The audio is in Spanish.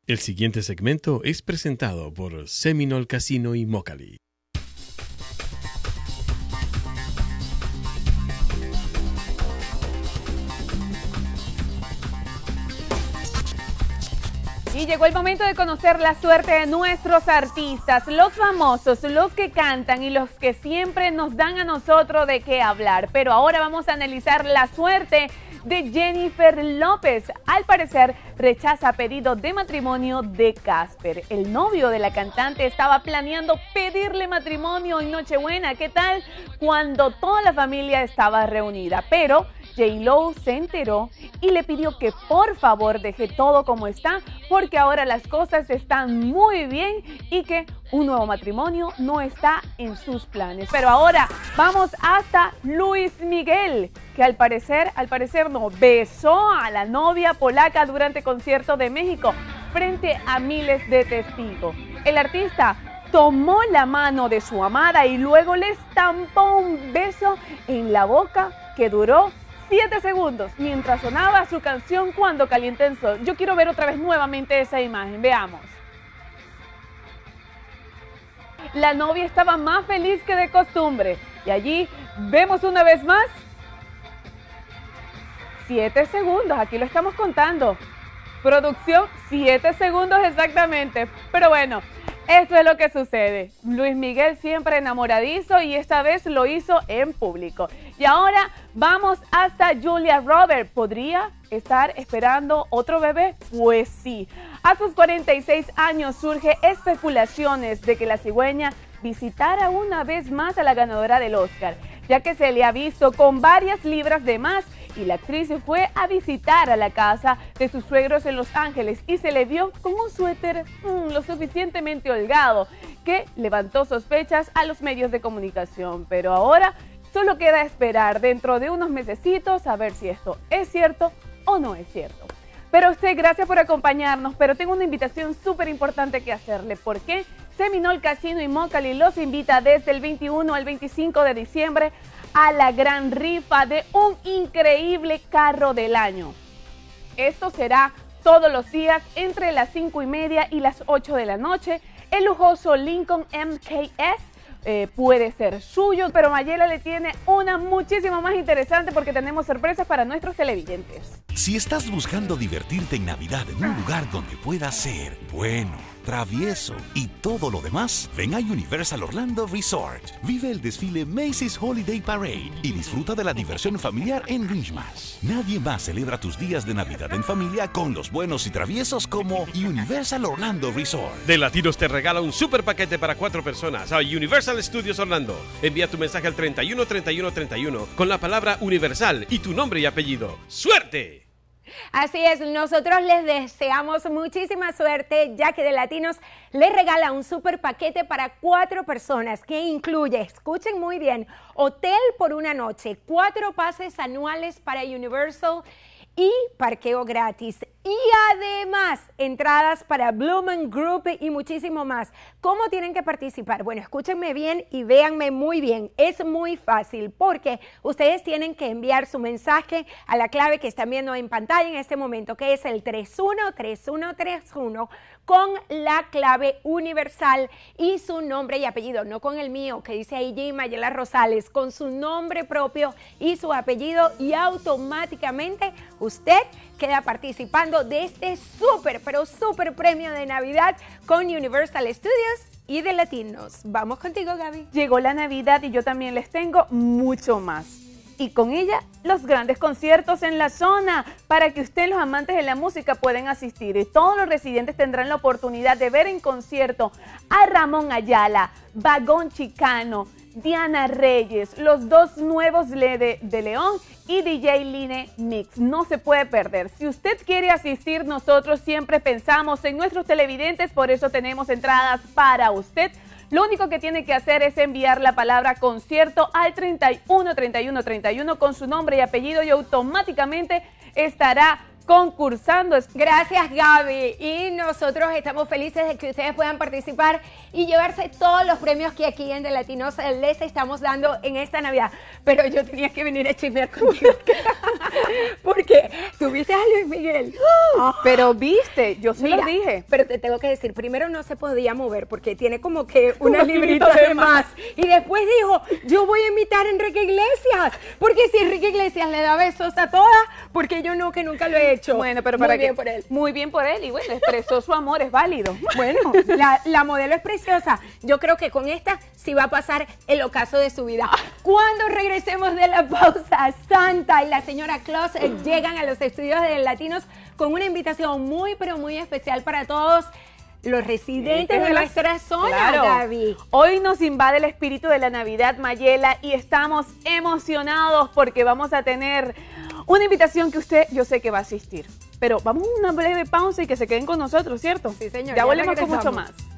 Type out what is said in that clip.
El siguiente segmento es presentado por Seminole Casino y Mocali. Y llegó el momento de conocer la suerte de nuestros artistas, los famosos, los que cantan y los que siempre nos dan a nosotros de qué hablar. Pero ahora vamos a analizar la suerte de Jennifer López. Al parecer rechaza pedido de matrimonio de Casper. El novio de la cantante estaba planeando pedirle matrimonio en Nochebuena. ¿Qué tal? Cuando toda la familia estaba reunida. Pero J.Lo se enteró y le pidió que por favor deje todo como está, porque ahora las cosas están muy bien y que un nuevo matrimonio no está en sus planes. Pero ahora vamos hasta Luis Miguel, que al parecer no, besó a la novia polaca durante concierto de México frente a miles de testigos. El artista tomó la mano de su amada y luego le estampó un beso en la boca que duró 7 segundos mientras sonaba su canción Cuando calienta el sol. Yo quiero ver otra vez nuevamente esa imagen, veamos. La novia estaba más feliz que de costumbre y allí vemos una vez más 7 segundos, aquí lo estamos contando. Producción, 7 segundos exactamente, pero bueno, esto es lo que sucede. Luis Miguel siempre enamoradizo y esta vez lo hizo en público. Y ahora vamos hasta Julia Roberts. ¿Podría estar esperando otro bebé? Pues sí. A sus 46 años surge especulaciones de que la cigüeña visitara una vez más a la ganadora del Oscar, ya que se le ha visto con varias libras de más y la actriz fue a visitar a la casa de sus suegros en Los Ángeles y se le vio con un suéter lo suficientemente holgado que levantó sospechas a los medios de comunicación. Pero ahora solo queda esperar dentro de unos mesecitos a ver si esto es cierto o no es cierto. Pero a usted, gracias por acompañarnos, pero tengo una invitación súper importante que hacerle. ¿Por qué? Seminole Casino y Mocali los invita desde el 21 al 25 de diciembre a la gran rifa de un increíble carro del año. Esto será todos los días entre las 5:30 y las 8 de la noche. El lujoso Lincoln MKS puede ser suyo, pero Mayela le tiene una muchísimo más interesante porque tenemos sorpresas para nuestros televidentes. Si estás buscando divertirte en Navidad en un lugar donde pueda ser bueno, travieso y todo lo demás, ven a Universal Orlando Resort. Vive el desfile Macy's Holiday Parade y disfruta de la diversión familiar en Ridgemars. Nadie más celebra tus días de Navidad en familia con los buenos y traviesos como Universal Orlando Resort. De Latinos te regala un super paquete para 4 personas a Universal Studios Orlando. Envía tu mensaje al 31 31 31 con la palabra Universal y tu nombre y apellido. ¡Suerte! Así es, nosotros les deseamos muchísima suerte, ya que de Latinos les regala un super paquete para 4 personas que incluye, escuchen muy bien, hotel por una noche, 4 pases anuales para Universal y parqueo gratis. Y además, entradas para Bloomin' Group y muchísimo más. ¿Cómo tienen que participar? Bueno, escúchenme bien y véanme muy bien. Es muy fácil porque ustedes tienen que enviar su mensaje a la clave que están viendo en pantalla en este momento, que es el 313131 con la clave universal y su nombre y apellido, no con el mío que dice ahí G. Mayela Rosales, con su nombre propio y su apellido, y automáticamente usted queda participando de este súper, pero súper premio de Navidad con Universal Studios y de Latinos. Vamos contigo, Gaby. Llegó la Navidad y yo también les tengo mucho más. Y con ella, los grandes conciertos en la zona, para que usted, los amantes de la música, puedan asistir. Y todos los residentes tendrán la oportunidad de ver en concierto a Ramón Ayala, Vagón Chicano, Diana Reyes, los 2 nuevos de León y DJ Line Mix. No se puede perder. Si usted quiere asistir, nosotros siempre pensamos en nuestros televidentes, por eso tenemos entradas para usted. Lo único que tiene que hacer es enviar la palabra concierto al 313131 con su nombre y apellido y automáticamente estará concursando. Gracias, Gaby. Y nosotros estamos felices de que ustedes puedan participar y llevarse todos los premios que aquí en De Latinos les estamos dando en esta Navidad. Pero yo tenía que venir a chismear contigo. Porque tuviste a Luis Miguel. Pero viste, yo se lo Mira, dije. pero te tengo que decir, primero no se podía mover porque tiene como que unas Unos libritas kilitos de de más. Y después dijo, yo voy a imitar a Enrique Iglesias. Porque si Enrique Iglesias le da besos a todas, porque yo no, que nunca lo he hecho. Bueno, pero Muy para bien que, por él. Muy bien por él y bueno, expresó su amor, es válido. Bueno, la modelo es preciosa. Yo creo que con esta sí va a pasar el ocaso de su vida. Cuando regresemos de la pausa, Santa y la señora Claus llegan a los estudios de Latinos con una invitación muy, pero muy especial para todos los residentes de nuestra zona, Claro. Gaby. Hoy nos invade el espíritu de la Navidad, Mayela, y estamos emocionados porque vamos a tener una invitación que usted, yo sé que va a asistir. Pero vamos a una breve pausa y que se queden con nosotros, ¿cierto? Sí, señor, Ya ya volvemos con mucho regresamos. más.